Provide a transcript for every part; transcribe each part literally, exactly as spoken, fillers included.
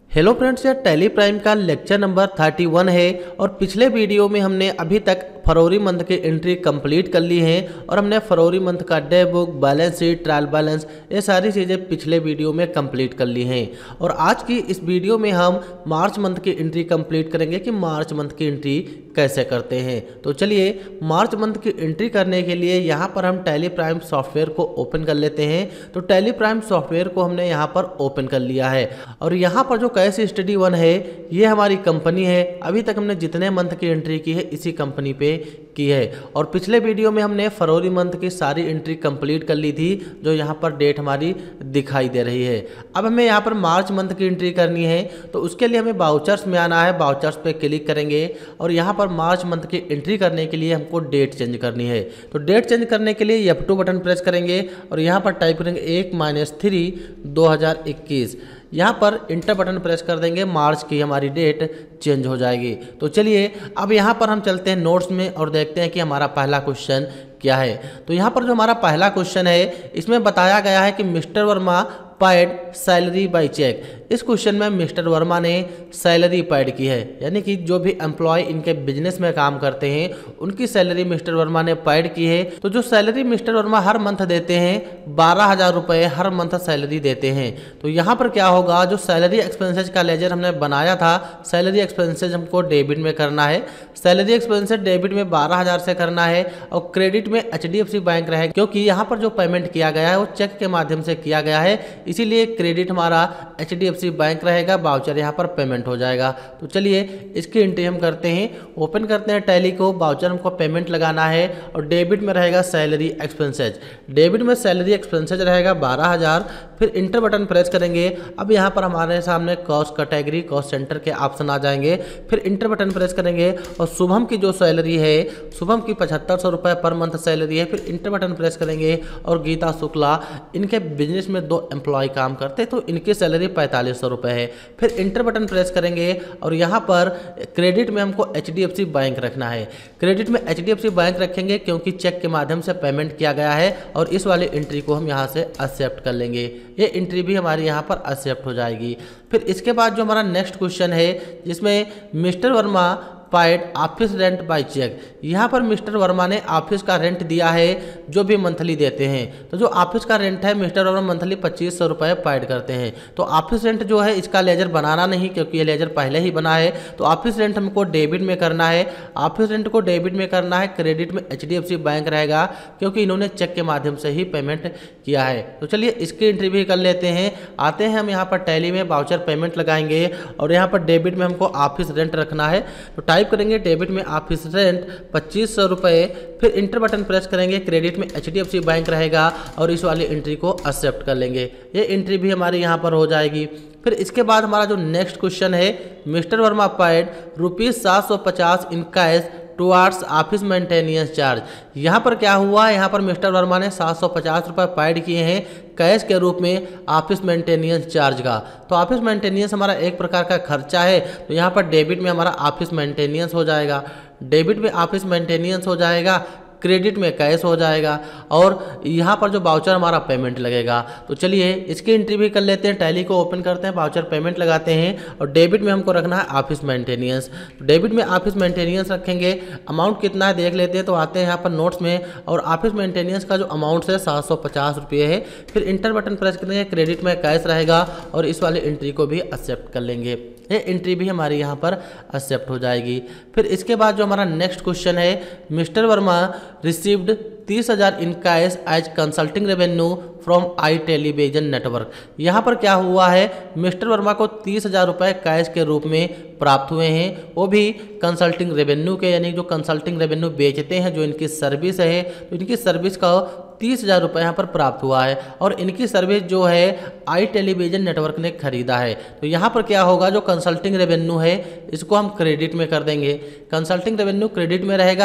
Hello friends, यह Tally Prime का lecture number इकतीस है और पिछले वीडियो में हमने अभी तक फरवरी मंथ की एंट्री कंप्लीट कर ली है और हमने फरवरी मंथ का day book, balance sheet, trial balance ये सारी चीज़ें पिछले वीडियो में कंप्लीट कर ली हैं। और आज की इस वीडियो में हम मार्च मंथ की एंट्री कंप्लीट करेंगे कि मार्च मंथ की एंट्री कैसे करते हैं। तो चलिए मार्च मंथ की एंट्री करने के लिए यहाँ पर हम टैली प्राइम सॉफ्टवेयर को ओपन कर लेते हैं। तो टैली प्राइम सॉफ्टवेयर को हमने यहाँ पर ओपन कर लिया है और यहाँ पर जो कैश स्टडी वन है ये हमारी कंपनी है। अभी तक हमने जितने मंथ की एंट्री की है इसी कंपनी पे की है और पिछले वीडियो में हमने फरवरी मंथ की सारी एंट्री कंप्लीट कर ली थी जो यहाँ पर डेट हमारी दिखाई दे रही है। अब हमें यहाँ पर मार्च मंथ की एंट्री करनी है तो उसके लिए हमें बाउचर्स में आना है। बाउचर्स पे क्लिक करेंगे और यहाँ पर मार्च मंथ की एंट्री करने के लिए हमको डेट चेंज करनी है। तो डेट चेंज करने के लिए एफ टू बटन प्रेस करेंगे और यहाँ पर टाइप करेंगे एक माइनस थ्री दो हज़ार इक्कीस। यहाँ पर इंटर बटन प्रेस कर देंगे, मार्च की हमारी डेट चेंज हो जाएगी। तो चलिए अब यहाँ पर हम चलते हैं नोट्स में और देखते हैं कि हमारा पहला क्वेश्चन क्या है। तो यहाँ पर जो हमारा पहला क्वेश्चन है इसमें बताया गया है कि mister Verma paid salary by cheque. इस क्वेश्चन में मिस्टर वर्मा ने सैलरी पेड की है, यानी कि जो भी एम्प्लॉय इनके बिजनेस में काम करते हैं उनकी सैलरी मिस्टर वर्मा ने पेड की है। तो जो सैलरी मिस्टर वर्मा हर मंथ देते हैं बारह हजार रुपये हर मंथ सैलरी देते हैं। तो यहाँ पर क्या होगा, जो सैलरी एक्सपेंसेज का लेजर हमने बनाया था, सैलरी एक्सपेंसेज हमको डेबिट में करना है। सैलरी एक्सपेंसेज डेबिट में बारह हजार से करना है और क्रेडिट में H D F C bank रहे, क्योंकि यहाँ पर जो पेमेंट किया गया है वो चेक के माध्यम से किया गया है, इसीलिए क्रेडिट हमारा H D F C bank रहेगा, बाउचर यहाँ पर पेमेंट हो जाएगा। तो चलिए इसकी एंट्री हम करते हैं। ओपन करते हैं टैली को, बाउचर हमको पेमेंट लगाना है और डेबिट में रहेगा सैलरी एक्सपेंसेज। डेबिट में सैलरी एक्सपेंसेज रहेगा बारह हजार। फिर इंटर बटन प्रेस करेंगे। अब यहाँ पर हमारे सामने कॉस्ट कैटेगरी, कॉस्ट सेंटर के ऑप्शन आ जाएंगे। फिर इंटर बटन प्रेस करेंगे और शुभम की जो सैलरी है, शुभम की पचहत्तर सौ रुपये पर मंथ सैलरी है। फिर इंटर बटन प्रेस करेंगे और गीता शुक्ला, इनके बिजनेस में दो एम्प्लॉय काम करते तो इनकी सैलरी पैंतालीस सौ रुपये है। फिर इंटर बटन प्रेस करेंगे और यहाँ पर क्रेडिट में हमको H D F C bank रखना है। क्रेडिट में H D F C bank रखेंगे क्योंकि चेक के माध्यम से पेमेंट किया गया है और इस वाली एंट्री को हम यहाँ से एक्सेप्ट कर लेंगे। ये एंट्री भी हमारी यहाँ पर एक्सेप्ट हो जाएगी। फिर इसके बाद जो हमारा नेक्स्ट क्वेश्चन है जिसमें mister Verma paid office rent by cheque. यहाँ पर मिस्टर वर्मा ने ऑफिस का रेंट दिया है जो भी मंथली देते हैं। तो जो ऑफिस का रेंट है मिस्टर वर्मा मंथली पच्चीस सौ रुपये पेड करते हैं। तो ऑफिस रेंट जो है इसका लेजर बनाना नहीं, क्योंकि ये लेजर पहले ही बना है। तो ऑफिस रेंट हमको डेबिट में करना है। ऑफिस रेंट को डेबिट में करना है, क्रेडिट में H D F C bank रहेगा क्योंकि इन्होंने चेक के माध्यम से ही पेमेंट किया है। तो चलिए इसकी एंट्री भी कर लेते हैं। आते हैं हम यहाँ पर टैली में, बाउचर पेमेंट लगाएंगे और यहाँ पर डेबिट में हमको ऑफिस रेंट रखना है। तो टाइप करेंगे डेबिट में ऑफिस रेंट पच्चीस सौ रुपये। फिर इंटर बटन प्रेस करेंगे, क्रेडिट में H D F C bank रहेगा और इस वाली एंट्री को एक्सेप्ट कर लेंगे। ये एंट्री भी हमारी यहाँ पर हो जाएगी। फिर इसके बाद हमारा जो नेक्स्ट क्वेश्चन है, मिस्टर वर्मा पेड रुपीज सात सौ पचास in cash towards office maintenance charge. यहाँ पर क्या हुआ है, यहाँ पर मिस्टर वर्मा ने सात सौ पचास रुपये पेड किए हैं कैश के रूप में ऑफिस मेंटेनेंस चार्ज का। तो ऑफिस मेंटेनेंस हमारा एक प्रकार का खर्चा है, तो यहाँ पर डेबिट में हमारा ऑफिस मेंटेनेंस हो जाएगा, डेबिट में ऑफिस मेंटेनेंस हो जाएगा, क्रेडिट में कैश हो जाएगा और यहाँ पर जो बाउचर हमारा पेमेंट लगेगा। तो चलिए इसकी एंट्री भी कर लेते हैं। टैली को ओपन करते हैं, बाउचर पेमेंट लगाते हैं और डेबिट में हमको रखना है ऑफिस मेंटेनेंस। डेबिट में ऑफिस मेंटेनेंस रखेंगे। अमाउंट कितना है देख लेते हैं। तो आते हैं यहाँ पर नोट्स में और ऑफिस मेंटेनेंस का जो अमाउंट है सात सौ पचास रुपये है। फिर इंटर बटन प्रेस करेंगे, क्रेडिट में कैश रहेगा और इस वाली एंट्री को भी एक्सेप्ट कर लेंगे। ये एंट्री भी हमारी यहाँ पर एक्सेप्ट हो जाएगी। फिर इसके बाद जो हमारा नेक्स्ट क्वेश्चन है, मिस्टर वर्मा रिसीव्ड तीस हजार in cash as consulting revenue from I television network. यहाँ पर क्या हुआ है, मिस्टर वर्मा को तीस हजार रुपये कैश के रूप में प्राप्त हुए हैं, वो भी कंसल्टिंग रेवेन्यू के, यानी जो कंसल्टिंग रेवेन्यू बेचते हैं, जो इनकी सर्विस है, तो इनकी सर्विस का तीस हजार रुपये यहाँ पर प्राप्त हुआ है और इनकी सर्विस जो है आई टेलीविजन नेटवर्क ने खरीदा है। तो यहाँ पर क्या होगा, जो कंसल्टिंग रेवेन्यू है इसको हम क्रेडिट में कर देंगे। कंसल्टिंग रेवेन्यू क्रेडिट में रहेगा,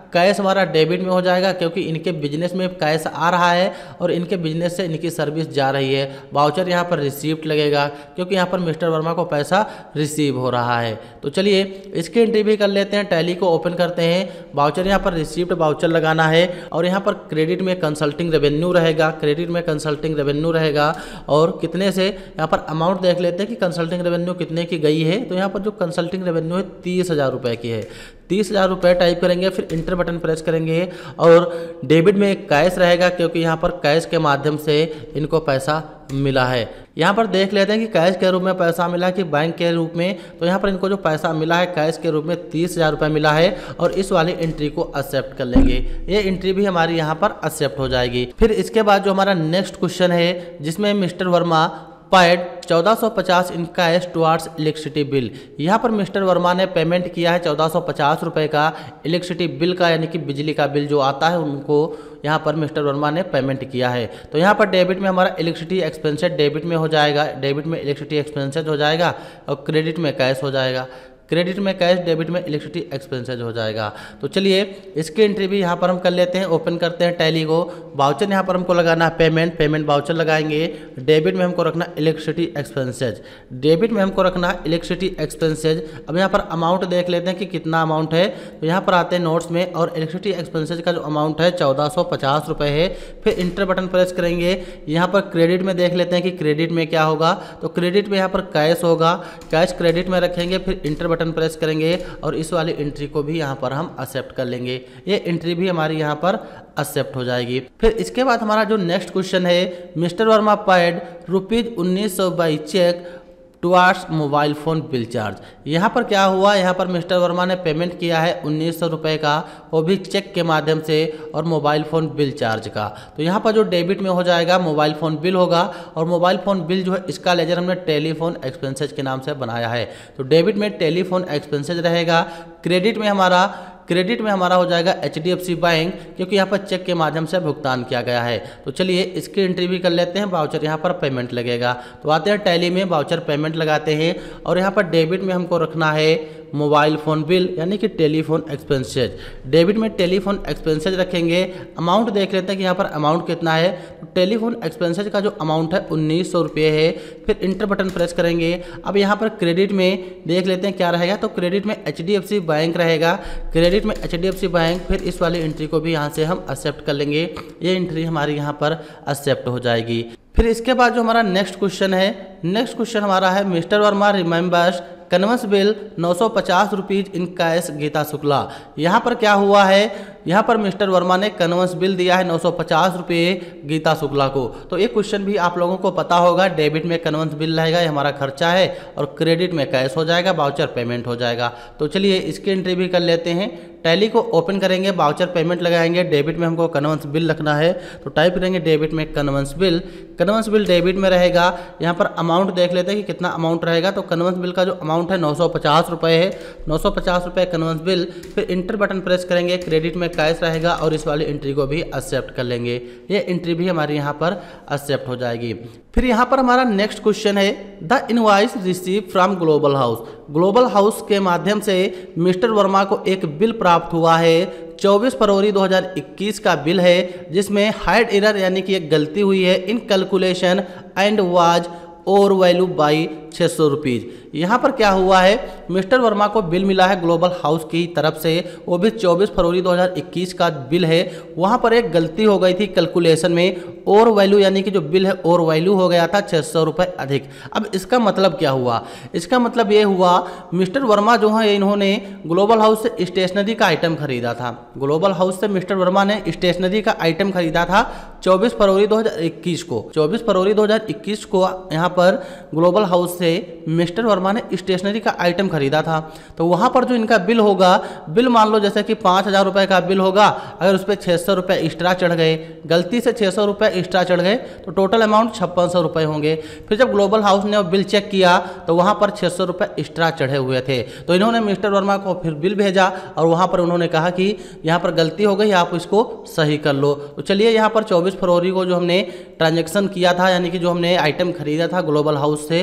कैश हमारा डेबिट में हो जाएगा क्योंकि इनके बिजनेस में कैश आ रहा है और इनके बिजनेस से इनकी सर्विस जा रही है। वाउचर यहाँ पर रिसीप्ट लगेगा क्योंकि यहाँ पर मिस्टर वर्मा को पैसा रिसीव हो रहा है। तो चलिए इसकी एंट्री भी कर लेते हैं। टैली को ओपन करते हैं। वाउचर यहाँ पर रिसीप्ट वाउचर लगाना है और यहाँ पर क्रेडिट में कंसल्टिंग रेवेन्यू रहेगा, क्रेडिट में कंसल्टिंग रेवेन्यू रहेगा और कितने से यहाँ पर अमाउंट देख लेते हैं कि कंसल्टिंग रेवेन्यू कितने की गई है। तो यहाँ पर जो कंसल्टिंग रेवेन्यू है तीस हज़ार रुपये की है। तीस हज़ार रुपये टाइप करेंगे, फिर इंटर बटन प्रेस करेंगे और डेबिट में एक कैश रहेगा क्योंकि यहाँ पर कैश के माध्यम से इनको पैसा मिला है। यहाँ पर देख लेते हैं कि कैश के रूप में पैसा मिला कि बैंक के रूप में। तो यहाँ पर इनको जो पैसा मिला है कैश के रूप में तीस हज़ार रुपये मिला है और इस वाली एंट्री को एक्सेप्ट कर लेंगे। ये एंट्री भी हमारी यहाँ पर एक्सेप्ट हो जाएगी। फिर इसके बाद जो हमारा नेक्स्ट क्वेश्चन है जिसमें मिस्टर वर्मा पेड चौदह सौ पचास in cash towards electricity bill. यहाँ पर मिस्टर वर्मा ने पेमेंट किया है चौदह सौ पचास रुपये का इलेक्ट्रिसिटी बिल का, यानी कि बिजली का बिल जो आता है उनको यहाँ पर मिस्टर वर्मा ने पेमेंट किया है। तो यहाँ पर डेबिट में हमारा इलेक्ट्रिसिटी एक्सपेंसेस डेबिट में हो जाएगा, डेबिट में इलेक्ट्रिसिटी एक्सपेंसेस हो जाएगा और क्रेडिट में कैश हो जाएगा। क्रेडिट में कैश, डेबिट में इलेक्ट्रिसिटी एक्सपेंसेज हो जाएगा। तो चलिए इसकी एंट्री भी यहाँ पर हम कर लेते हैं। ओपन करते हैं टैली को। वाउचर यहाँ पर हमको लगाना है पेमेंट, पेमेंट वाउचर लगाएंगे। डेबिट में हमको रखना इलेक्ट्रिसिटी एक्सपेंसेज, डेबिट में हमको रखना इलेक्ट्रिसिटी एक्सपेंसेज। अब यहाँ पर अमाउंट देख लेते हैं कि कितना अमाउंट है। तो यहाँ पर आते हैं नोट्स में और इलेक्ट्रिसिटी एक्सपेंसेज का जो अमाउंट है चौदह सौ पचास रुपये है। फिर इंटर बटन प्रेस करेंगे। यहाँ पर क्रेडिट में देख लेते हैं कि क्रेडिट में क्या होगा। तो क्रेडिट में यहाँ पर कैश होगा, कैश क्रेडिट में रखेंगे। फिर इंटर बटन प्रेस करेंगे और इस वाली एंट्री को भी यहाँ पर हम एक्सेप्ट कर लेंगे। ये एंट्री भी हमारी यहाँ पर एक्सेप्ट हो जाएगी। फिर इसके बाद हमारा जो नेक्स्ट क्वेश्चन है, मिस्टर वर्मा पेड रुपीज उन्नीस सौ by cheque towards mobile phone bill charge. यहाँ पर क्या हुआ, यहाँ पर मिस्टर वर्मा ने पेमेंट किया है उन्नीस सौ रुपये का, वो भी चेक के माध्यम से और मोबाइल फ़ोन बिल चार्ज का। तो यहाँ पर जो डेबिट में हो जाएगा मोबाइल फ़ोन बिल होगा और मोबाइल फ़ोन बिल जो है इसका लेजर हमने टेलीफोन एक्सपेंसेज के नाम से बनाया है। तो डेबिट में टेलीफोन एक्सपेंसेज रहेगा। क्रेडिट में हमारा क्रेडिट में हमारा हो जाएगा H D F C bank क्योंकि यहाँ पर चेक के माध्यम से भुगतान किया गया है। तो चलिए इसकी एंट्री भी कर लेते हैं। वाउचर यहाँ पर पेमेंट लगेगा। तो आते हैं टैली में, वाउचर पेमेंट लगाते हैं और यहाँ पर डेबिट में हमको रखना है मोबाइल फ़ोन बिल यानी कि टेलीफोन एक्सपेंसेज। डेबिट में टेलीफोन एक्सपेंसेज रखेंगे। अमाउंट देख लेते हैं कि यहाँ पर अमाउंट कितना है। तो टेलीफोन एक्सपेंसेज का जो अमाउंट है उन्नीस सौ रुपये है। फिर इंटर बटन प्रेस करेंगे। अब यहाँ पर क्रेडिट में देख लेते हैं क्या रहेगा। तो क्रेडिट में H D F C bank रहेगा, क्रेडिट में H D F C bank. फिर इस वाली एंट्री को भी यहाँ से हम एक्सेप्ट कर लेंगे। ये एंट्री हमारी यहाँ पर एक्सेप्ट हो जाएगी। फिर इसके बाद जो हमारा नेक्स्ट क्वेश्चन है, नेक्स्ट क्वेश्चन हमारा है mister Verma remembers conveyance bill नौ सौ पचास rupees in cash Gita Shukla. यहाँ पर क्या हुआ है, यहाँ पर मिस्टर वर्मा ने कन्वेंस बिल दिया है नौ सौ पचास रुपये गीता शुक्ला को। तो ये क्वेश्चन भी आप लोगों को पता होगा। डेबिट में कन्वेंस बिल रहेगा, ये हमारा खर्चा है और क्रेडिट में कैश हो जाएगा, वाउचर पेमेंट हो जाएगा। तो चलिए इसकी एंट्री भी कर लेते हैं। टैली को ओपन करेंगे, वाउचर पेमेंट लगाएंगे। डेबिट में हमको कन्वेंस बिल रखना है तो टाइप करेंगे डेबिट में conveyance bill. Conveyance bill debit में रहेगा। यहाँ पर अमाउंट देख लेते हैं कि कितना अमाउंट रहेगा। तो कन्वेंस बिल का जो अमाउंट है नौ सौ पचास रुपये है, नौ सौ पचास रुपये कन्वेंस बिल। फिर इंटर बटन प्रेस करेंगे, क्रेडिट में कैश रहेगा और इस वाली एंट्री को भी एक्सेप्ट कर लेंगे। ये एंट्री भी हमारी यहाँ पर एक्सेप्ट हो जाएगी। फिर यहाँ पर हमारा नेक्स्ट क्वेश्चन है the invoice receive from Global House. Global House के माध्यम से मिस्टर वर्मा को एक बिल प्राप्त हुआ है। चौबीस फरवरी दो हज़ार इक्कीस का बिल है जिसमें हाइड एरर यानी कि एक गलती हुई है in calculation and was over value by छः सौ रुपीज़। यहाँ पर क्या हुआ है, मिस्टर वर्मा को बिल मिला है ग्लोबल हाउस की तरफ से, वो भी चौबीस फरवरी दो हज़ार इक्कीस का बिल है। वहाँ पर एक गलती हो गई थी कैलकुलेशन में, और वैल्यू यानी कि जो बिल है और वैल्यू हो गया था छः सौ रुपये अधिक। अब इसका मतलब क्या हुआ, इसका मतलब ये हुआ मिस्टर वर्मा जो है इन्होंने ग्लोबल हाउस से स्टेशनरी का आइटम खरीदा था। ग्लोबल हाउस से मिस्टर वर्मा ने स्टेशनरी का आइटम खरीदा था चौबीस फरवरी दो हज़ार इक्कीस को। चौबीस फरवरी दो हज़ार इक्कीस को यहाँ पर ग्लोबल हाउस से मिस्टर वर्मा ने स्टेशनरी का आइटम खरीदा था। तो वहाँ पर जो इनका बिल होगा, बिल मान लो जैसे कि पाँच हज़ार रुपये का बिल होगा, अगर उस पर छः सौ रुपये एक्स्ट्रा चढ़ गए, गलती से छः सौ रुपये एक्स्ट्रा चढ़ गए तो टोटल अमाउंट छप्पन सौ रुपये होंगे। फिर जब ग्लोबल हाउस ने बिल चेक किया तो वहाँ पर छः सौ रुपये एक्स्ट्रा चढ़े हुए थे। तो इन्होंने मिस्टर वर्मा को फिर बिल भेजा और वहाँ पर उन्होंने कहा कि यहाँ पर गलती हो गई, आप इसको सही कर लो। तो चलिए यहाँ पर चौबीस फरवरी को जो हमने ट्रांजेक्शन किया था, यानी कि जो हमने आइटम खरीदा था ग्लोबल हाउस से, वो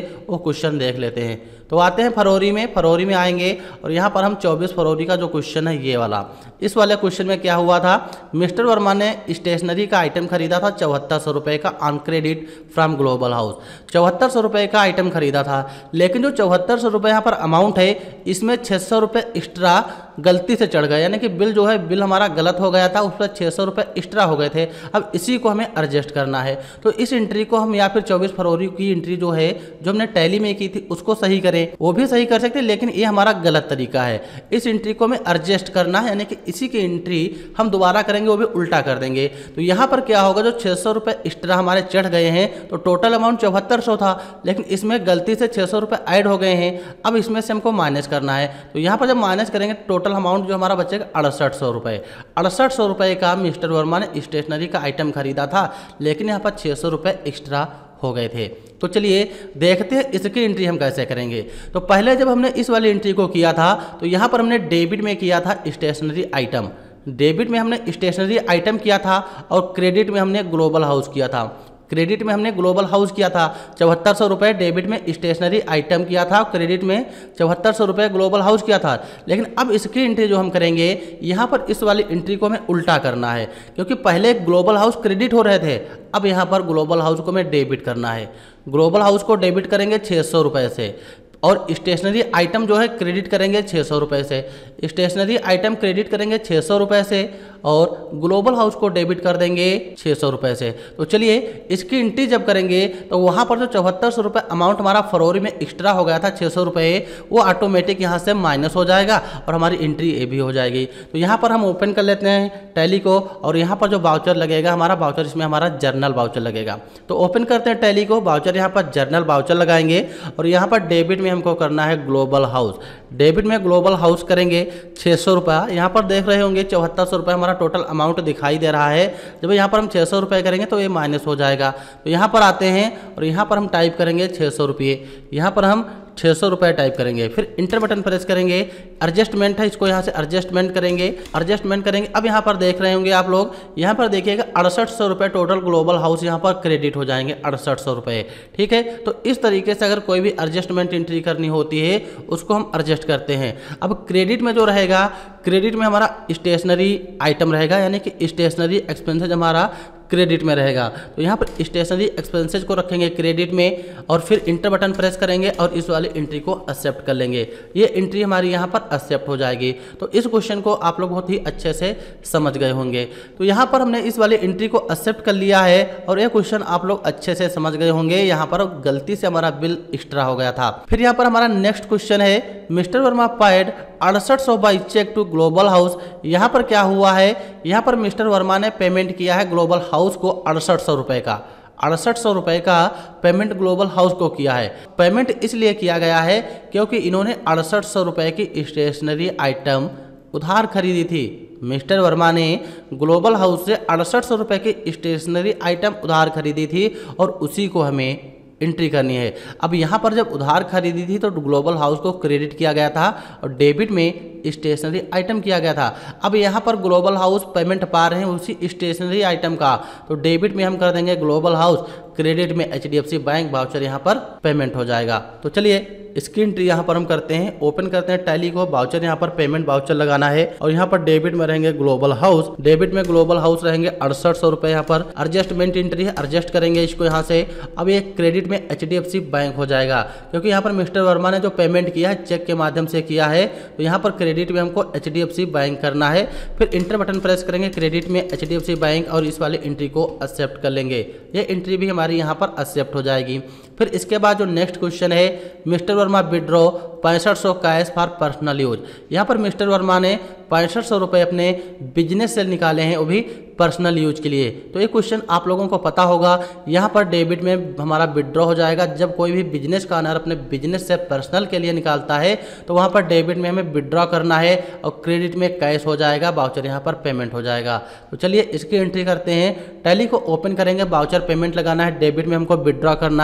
क्वेश्चन देख लेते हैं। तो आते हैं फरवरी में। फरवरी में आएंगे और यहाँ पर हम चौबीस फरवरी का जो क्वेश्चन है ये वाला, इस वाले क्वेश्चन में क्या हुआ था, मिस्टर वर्मा ने स्टेशनरी का आइटम खरीदा था चौहत्तर सौ रुपये का on credit from Global House. चौहत्तर सौ रुपये का आइटम खरीदा था, लेकिन जो चौहत्तर सौ रुपये यहाँ पर अमाउंट है इसमें छः सौ रुपये एक्स्ट्रा गलती से चढ़ गया, यानी कि बिल जो है बिल हमारा गलत हो गया था, उस पर छः सौ रुपये एक्स्ट्रा हो गए थे। अब इसी को हमें एडजस्ट करना है। तो इस एंट्री को हम या फिर चौबीस फरवरी की एंट्री जो है जो हमने टैली में की थी उसको सही करें, वो भी सही कर सकते हैं, लेकिन ये हमारा गलत तरीका है। इस एंट्री को हमें एडजस्ट करना है, यानी कि इसी की एंट्री हम दोबारा करेंगे वो भी उल्टा कर देंगे। तो यहाँ पर क्या होगा, जो छः सौ रुपये एक्स्ट्रा हमारे चढ़ गए हैं, तो टोटल अमाउंट चौहत्तर सौ था, लेकिन इसमें गलती से छः सौ रुपये ऐड हो गए हैं। अब इसमें से हमको माइनस करना है। तो यहाँ पर जब माइनस करेंगे टोटल अमाउंट जो हमारा बचेगा अड़सठ सौ रुपये। अड़सठ सौ रुपये का मिस्टर वर्मा ने स्टेशनरी का आइटम खरीदा था, लेकिन यहाँ पर छः सौ रुपये एक्स्ट्रा हो गए थे। तो चलिए देखते हैं इसकी एंट्री हम कैसे करेंगे। तो पहले जब हमने इस वाली एंट्री को किया था तो यहाँ पर हमने डेबिट में किया था स्टेशनरी आइटम, डेबिट में हमने स्टेशनरी आइटम किया था और क्रेडिट में हमने ग्लोबल हाउस किया था। क्रेडिट में हमने ग्लोबल हाउस किया था चौहत्तर सौ रुपये, डेबिट में स्टेशनरी आइटम किया था, क्रेडिट में चौहत्तर सौ रुपये ग्लोबल हाउस किया था। लेकिन अब इसकी एंट्री जो हम करेंगे यहाँ पर इस वाली एंट्री को हमें उल्टा करना है, क्योंकि पहले ग्लोबल हाउस क्रेडिट हो रहे थे, अब यहाँ पर ग्लोबल हाउस को हमें डेबिट करना है। ग्लोबल हाउस को डेबिट करेंगे छः सौ रुपये से और स्टेशनरी आइटम जो है क्रेडिट करेंगे छः सौ रुपये से। स्टेशनरी आइटम क्रेडिट करेंगे छः सौ रुपये से और ग्लोबल हाउस को डेबिट कर देंगे छः सौ रुपये से। तो चलिए इसकी एंट्री जब करेंगे तो वहाँ पर जो चौहत्तर सौ रुपये अमाउंट हमारा फरवरी में एक्स्ट्रा हो गया था छः सौ रुपये, वो ऑटोमेटिक यहाँ से माइनस हो जाएगा और हमारी एंट्री ए भी हो जाएगी। तो यहाँ पर हम ओपन कर लेते हैं टैली को और यहाँ पर जो वाउचर लगेगा हमारा वाउचर, इसमें हमारा जर्नल वाउचर लगेगा। तो ओपन करते हैं टैली को, वाउचर यहाँ पर जर्नल वाउचर लगाएंगे और यहाँ पर डेबिट में हमको करना है ग्लोबल हाउस। डेबिट में ग्लोबल हाउस करेंगे छः सौ रुपया। यहाँ पर देख रहे होंगे चौहत्तर सौ रुपये हमारा टोटल अमाउंट दिखाई दे रहा है। जब यहाँ पर हम छः सौ रुपये करेंगे तो ये माइनस हो जाएगा। तो यहाँ पर आते हैं और यहाँ पर हम टाइप करेंगे छः सौ रुपये। यहाँ पर हम छः सौ रुपये टाइप करेंगे, फिर इंटर बटन प्रेस करेंगे। एडजस्टमेंट है, इसको यहाँ से एडजस्टमेंट करेंगे, एडजस्टमेंट करेंगे। अब यहाँ पर देख रहे होंगे आप लोग, यहाँ पर देखिएगा अड़सठ सौ रुपये टोटल ग्लोबल हाउस यहाँ पर क्रेडिट हो जाएंगे, अड़सठ सौ रुपये। ठीक है, तो इस तरीके से अगर कोई भी एडजस्टमेंट एंट्री करनी होती है उसको हम एडजस्ट करते हैं। अब क्रेडिट में जो रहेगा, क्रेडिट में हमारा स्टेशनरी आइटम रहेगा, यानी कि स्टेशनरी एक्सपेंसेज हमारा क्रेडिट में रहेगा। तो यहाँ पर स्टेशनरी एक्सपेंसेज को रखेंगे क्रेडिट में और फिर इंटर बटन प्रेस करेंगे और इस वाली एंट्री को एक्सेप्ट कर लेंगे। ये एंट्री हमारी यहाँ पर एक्सेप्ट हो जाएगी। तो इस क्वेश्चन को आप लोग बहुत ही अच्छे से समझ गए होंगे। तो यहाँ पर हमने इस वाली एंट्री को एक्सेप्ट कर लिया है और ये क्वेश्चन आप लोग अच्छे से समझ गए होंगे। यहाँ पर गलती से हमारा बिल एक्स्ट्रा हो गया था। फिर यहाँ पर हमारा नेक्स्ट क्वेश्चन है, मिस्टर वर्मा पाइड अड़सठ सौ by cheque to Global House. यहाँ पर क्या हुआ है, यहाँ पर मिस्टर वर्मा ने पेमेंट किया है ग्लोबल हाउस को अड़सठ सौ रुपये का, अड़सठ सौ रुपये का पेमेंट ग्लोबल हाउस को किया है। पेमेंट इसलिए किया गया है क्योंकि इन्होंने अड़सठ सौ रुपये की स्टेशनरी आइटम उधार खरीदी थी। मिस्टर वर्मा ने ग्लोबल हाउस से अड़सठ सौ रुपये की स्टेशनरी आइटम उधार खरीदी थी और उसी को हमें एंट्री करनी है। अब यहाँ पर जब उधार खरीदी थी तो ग्लोबल हाउस को क्रेडिट किया गया था और डेबिट में स्टेशनरी आइटम किया गया था। अब यहाँ पर ग्लोबल हाउस पेमेंट पा रहे हैं उसी स्टेशनरी आइटम का, तो डेबिट में हम कर देंगे ग्लोबल हाउस, क्रेडिट में H D F C bank voucher यहाँ पर पेमेंट हो जाएगा। तो चलिए इसकी एंट्री यहाँ पर हम करते हैं, ओपन करते हैं टैली को, वाउचर यहाँ पर पेमेंट वाउचर लगाना है और यहाँ पर डेबिट में रहेंगे ग्लोबल हाउस, डेबिट में ग्लोबल हाउस रहेंगे अड़सठ सौ रुपये। यहाँ पर एडजस्टमेंट एंट्री है, एडजस्ट करेंगे इसको यहाँ से। अब ये क्रेडिट में H D F C bank हो जाएगा, क्योंकि यहाँ पर मिस्टर वर्मा ने जो पेमेंट किया है चेक के माध्यम से किया है, तो यहाँ पर क्रेडिट में हमको H D F C bank करना है। फिर इंटर बटन प्रेस करेंगे, क्रेडिट में H D F C bank और इस वाली एंट्री को एक्सेप्ट कर लेंगे। ये एंट्री भी हमारी यहाँ पर एक्सेप्ट हो जाएगी। फिर इसके बाद जो नेक्स्ट क्वेश्चन है, मिस्टर वर्मा विड्रॉ पैंसठ सौ कैश फॉर पर्सनल यूज। यहाँ पर मिस्टर वर्मा ने पैंसठ सौ रुपये अपने बिजनेस से निकाले हैं, वो भी पर्सनल यूज के लिए। तो ये क्वेश्चन आप लोगों को पता होगा, यहाँ पर डेबिट में हमारा विड्रॉ हो जाएगा। जब कोई भी बिजनेस का ऑनर अपने बिजनेस से पर्सनल के लिए निकालता है तो वहाँ पर डेबिट में हमें विड्रॉ करना है और क्रेडिट में कैश हो जाएगा, वाउचर यहाँ पर पेमेंट हो जाएगा। तो चलिए इसकी एंट्री करते हैं, टैली को ओपन करेंगे, वाउचर पेमेंट लगाना है, डेबिट में हमको विड्रॉ करना है,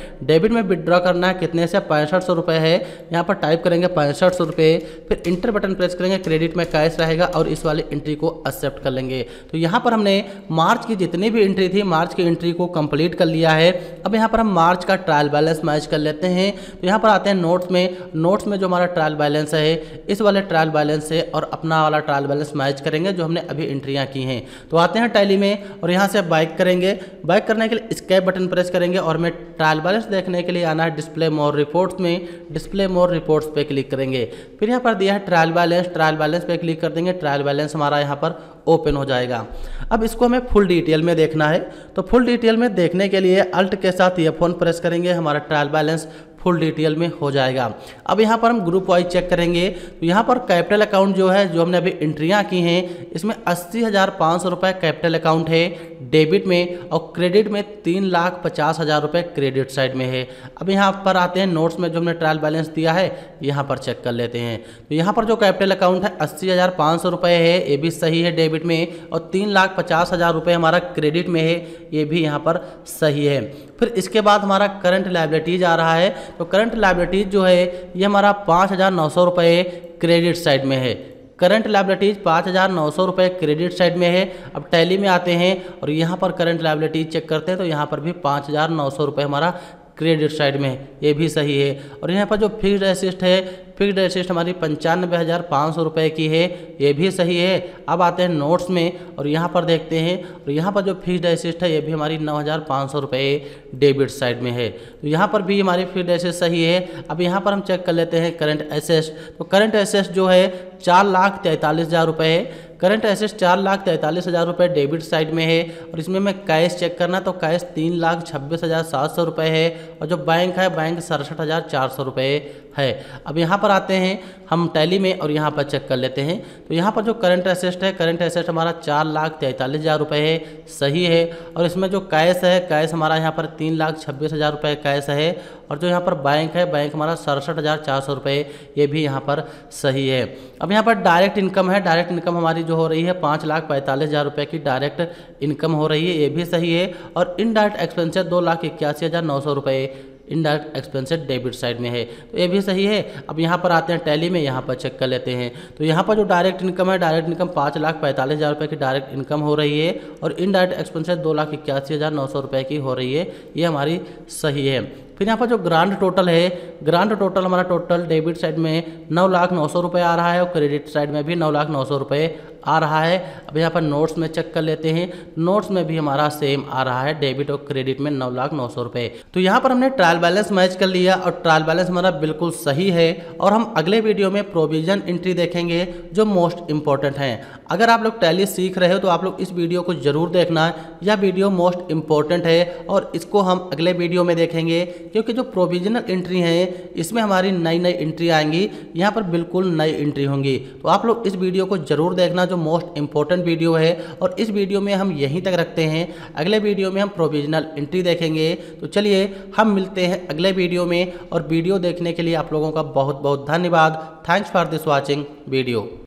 डेबिट में विड्रॉ करना है कितने से, पैंसठ सौ रुपये है, यहाँ पर टाइप करेंगे पैंसठ सौ रुपये, फिर इंटर बटन प्रेस करेंगे, क्रेडिट में कैश रहेगा और इस वाली एंट्री को एक्सेप्ट कर लेंगे। तो यहाँ पर हमने मार्च की जितनी भी एंट्री थी मार्च की एंट्री को कंप्लीट कर लिया है। अब यहाँ पर हम मार्च का ट्रायल बैलेंस मैच कर लेते हैं। तो यहाँ पर आते हैं नोट्स में, नोट्स में जो हमारा ट्रायल बैलेंस है इस वाले ट्रायल बैलेंस से और अपना वाला ट्रायल बैलेंस मैच करेंगे जो हमने अभी एंट्रियाँ की हैं। तो आते हैं टैली में और यहाँ से बैक करेंगे, बैक करने के लिए स्केप बटन प्रेस करेंगे और मैं ट्रायल बैलेंस देखने के लिए आना है डिस्प्ले मोर रिपोर्ट्स में, डिस्प्ले मोर रिपोर्ट्स पे क्लिक करेंगे। फिर यहाँ पर दिया है ट्रायल बैलेंस, ट्रायल बैलेंस पे क्लिक कर देंगे, ट्रायल बैलेंस हमारा यहाँ पर ओपन हो जाएगा। अब इसको हमें फुल डिटेल में देखना है, तो फुल डिटेल में देखने के लिए अल्ट के साथ ये फोन प्रेस करेंगे, हमारा ट्रायल बैलेंस फुल डिटेल में हो जाएगा। अब यहाँ पर हम ग्रुप वाइज चेक करेंगे, तो यहाँ पर कैपिटल अकाउंट जो है जो हमने अभी एंट्रियाँ की हैं इसमें अस्सी हज़ार पाँच सौ रुपये कैपिटल अकाउंट है डेबिट में, और क्रेडिट में तीन लाख पचास हज़ार रुपये क्रेडिट साइड में है। अब यहाँ पर आते हैं नोट्स में जो हमने ट्रायल बैलेंस दिया है यहाँ पर चेक कर लेते हैं। तो यहाँ पर जो कैपिटल अकाउंट है अस्सी हज़ार पाँच सौ रुपये है, ये भी सही है डेबिट में, और तीन लाख पचास हज़ार रुपये हमारा क्रेडिट में है, ये भी यहाँ पर सही है। फिर इसके बाद हमारा करंट लायबिलिटीज आ रहा है, तो करंट लायबिलिटीज जो है ये हमारा पाँच हज़ार नौ सौ रुपये क्रेडिट साइड में है, करंट लायबिलिटीज पाँच हज़ार नौ सौ रुपये क्रेडिट साइड में है। अब टैली में आते हैं और यहाँ पर करंट लायबिलिटीज चेक करते हैं, तो यहाँ पर भी पाँच हज़ार नौ सौ रुपये हमारा क्रेडिट साइड में है, ये भी सही है। और यहाँ पर जो फिक्स्ड एसेट है, फिक्स्ड एसेट हमारी पंचानवे हज़ार पाँच सौ रुपये की है, ये भी सही है। अब आते हैं नोट्स में और यहाँ पर देखते हैं, और यहाँ पर जो फिक्स्ड एसेट है ये भी हमारी नौ हज़ार पाँच सौ रुपये डेबिट साइड में है, तो यहाँ पर भी हमारी फिक्स्ड एसेट सही है। अब यहाँ पर हम चेक कर लेते हैं करंट एसेट, तो करंट एसेट जो है चार लाख तैंतालीस हज़ार रुपये है, करंट एसेट चार लाख तैंतालीस हज़ार रुपये डेबिट साइड में है। और इसमें मैं कैश चेक करना, तो कैश तीन लाख छब्बीस हज़ार सात सौ रुपये है, और जो बैंक है बैंक सड़सठ हज़ार चार सौ रुपये है। अब यहाँ पर आते हैं हम टैली में और यहाँ पर चेक कर लेते हैं, तो यहाँ पर जो करंट एसेट है, करंट एसेट हमारा चार लाख तैंतालीस हज़ार रुपये है, सही है। और इसमें जो कैश है, कैश हमारा यहाँ पर तीन लाख छब्बीस हज़ार रुपये कैश है, और जो यहाँ पर बैंक है बैंक हमारा सड़सठ हज़ार चार सौ रुपये, ये भी यहाँ पर सही है। अब यहाँ पर डायरेक्ट इनकम है, डायरेक्ट इनकम हमारी जो हो रही है पाँच लाख पैंतालीस हज़ार रुपये की डायरेक्ट इनकम हो रही है, ये भी सही है। और इनडायरेक्ट एक्सपेंसेस दो लाख इक्यासी हज़ार नौ सौ रुपये इनडायरेक्ट एक्सपेंसेस डेबिट साइड में है, तो ये भी सही है। अब यहाँ पर आते हैं टैली में, यहाँ पर चेक कर लेते हैं, तो यहाँ पर जो डायरेक्ट इनकम है, डायरेक्ट इनकम पाँच लाख पैंतालीस हज़ार रुपये की डायरेक्ट इनकम हो रही है, और इनडायरेक्ट एक्सपेंसेस दो लाख इक्यासी हज़ार नौ सौ रुपये की हो रही है, ये हमारी सही है। फिर यहाँ पर जो ग्रांड टोटल है, ग्रांड टोटल हमारा टोटल डेबिट साइड में नौ लाख नौ सौ रुपये आ रहा है, और क्रेडिट साइड में भी नौ लाख नौ सौ रुपये आ रहा है। अब यहाँ पर नोट्स में चेक कर लेते हैं, नोट्स में भी हमारा सेम आ रहा है, डेबिट और क्रेडिट में नौ लाख नौ सौ रुपये। तो यहाँ पर हमने ट्रायल बैलेंस मैच कर लिया और ट्रायल बैलेंस हमारा बिल्कुल सही है। और हम अगले वीडियो में प्रोविजन एंट्री देखेंगे जो मोस्ट इंपॉर्टेंट हैं। अगर आप लोग टैली सीख रहे हो तो आप लोग इस वीडियो को जरूर देखना, यह वीडियो मोस्ट इंपॉर्टेंट है और इसको हम अगले वीडियो में देखेंगे, क्योंकि जो प्रोविजनल एंट्री है इसमें हमारी नई नई एंट्री आएंगी, यहाँ पर बिल्कुल नई एंट्री होंगी। तो आप लोग इस वीडियो को जरूर देखना जो मोस्ट इंपॉर्टेंट वीडियो है। और इस वीडियो में हम यहीं तक रखते हैं, अगले वीडियो में हम प्रोविजनल एंट्री देखेंगे। तो चलिए हम मिलते हैं अगले वीडियो में, और वीडियो देखने के लिए आप लोगों का बहुत बहुत धन्यवाद। Thanks for this watching video.